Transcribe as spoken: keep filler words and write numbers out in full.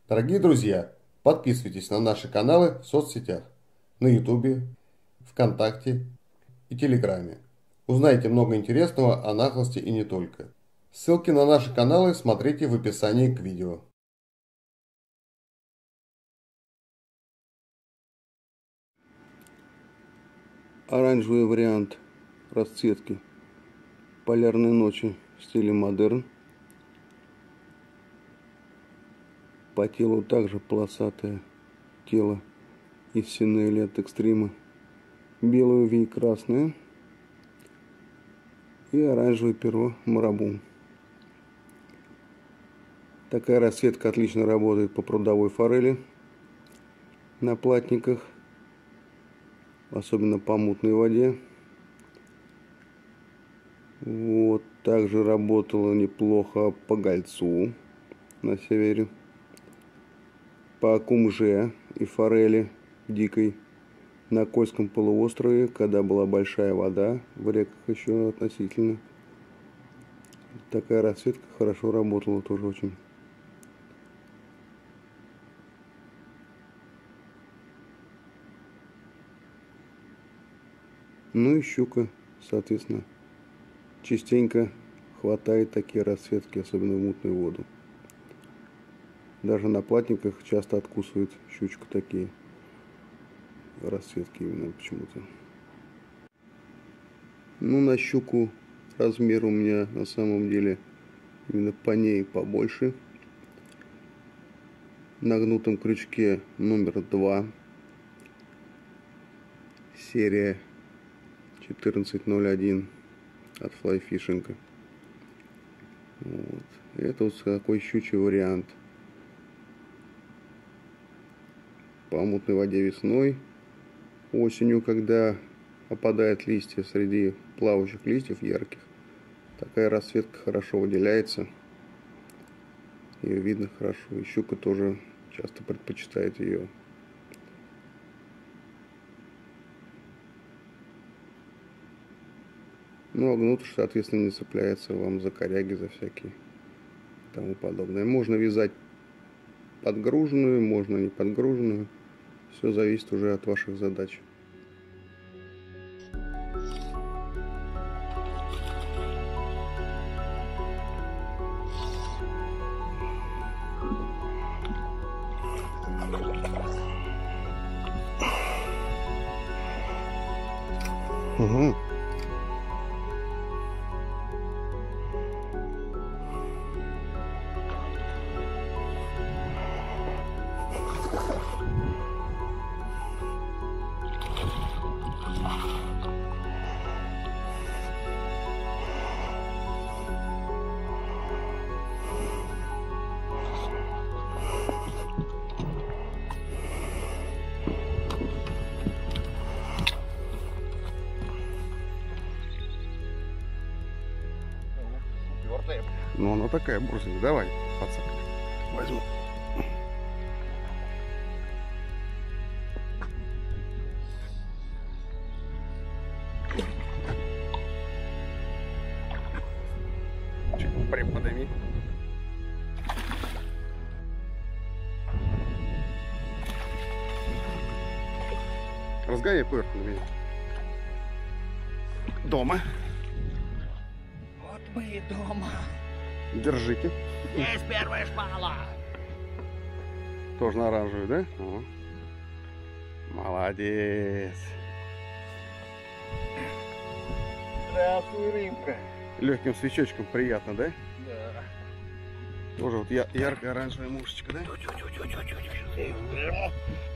Дорогие друзья, подписывайтесь на наши каналы в соцсетях, на ютубе, ВКонтакте и Телеграме. Узнайте много интересного о наглости и не только. Ссылки на наши каналы смотрите в описании к видео. Оранжевый вариант расцветки полярной ночи в стиле модерн. По телу также полосатое тело из синели от экстрима. Белую ви красное и оранжевое перо марабу. Такая расцветка отлично работает по прудовой форели на платниках, особенно по мутной воде. Вот, также работала неплохо по гольцу на севере, по кумже и форели дикой на Кольском полуострове, когда была большая вода, в реках еще относительно. Такая расцветка хорошо работала тоже очень. Ну и щука, соответственно, частенько хватает такие расцветки, особенно в мутную воду. Даже на платниках часто откусывают щучку такие расцветки именно почему-то. Ну, на щуку размер у меня на самом деле именно по ней побольше. На гнутом крючке номер два, серия четырнадцать ноль один от Fly Fishing. Вот. Это вот такой щучий вариант. По мутной воде весной, осенью, когда опадают листья среди плавающих листьев ярких, такая расцветка хорошо выделяется. Ее видно хорошо. И щука тоже часто предпочитает ее. Ну, а гнутыш, соответственно, не цепляется вам за коряги, за всякие тому подобное. Можно вязать подгруженную, можно не подгруженную. Все зависит уже от ваших задач. Угу. Ну, она такая бурзая. Давай, пацак, возьму. Чуть приподними. Разгоняй поверху на меня. Дома. Вот мы и дома. Держите. Есть первая шпала. Тоже на оранжевую, да? О. Молодец. Здравствуй, рыбка. Легким свечочком приятно, да? Да. Тоже вот я, яркая оранжевая мушечка, да? Тю-тю-тю-тю-тю-тю.